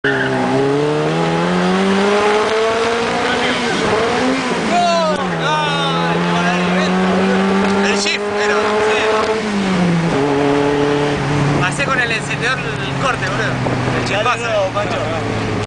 El shift era, no sé. Pasé con el encendedor el corte, boludo. El chispazo.